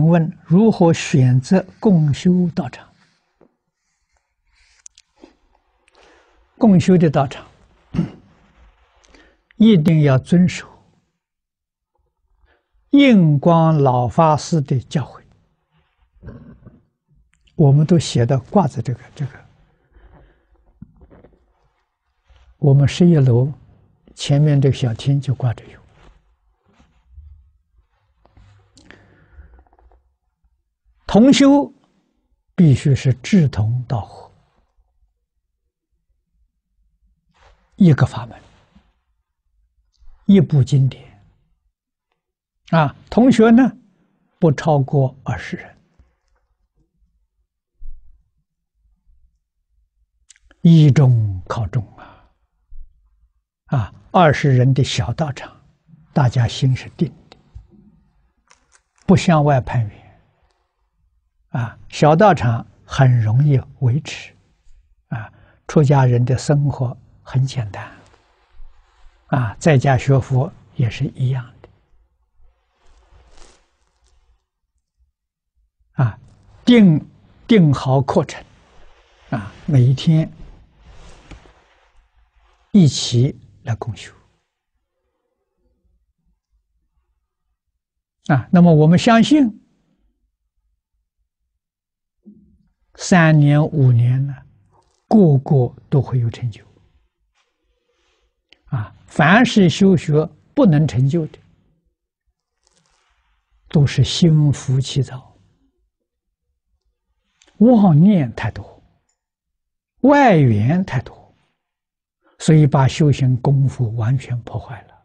问如何选择共修道场？共修的道场一定要遵守印光老法师的教诲。我们都写的挂着这个，我们11楼前面这个小厅就挂着有。同修必须是志同道合，一个法门，一部经典。同学呢不超过20人，以众考众20人的小道场，大家心是定的，不向外攀缘。小道场很容易维持，出家人的生活很简单，在家学佛也是一样的，定好课程，每一天一起来共修，那么我们相信3年5年呢，个个都会有成就。凡是修学不能成就的，都是心浮气躁，妄念太多，外缘太多，所以把修行功夫完全破坏了。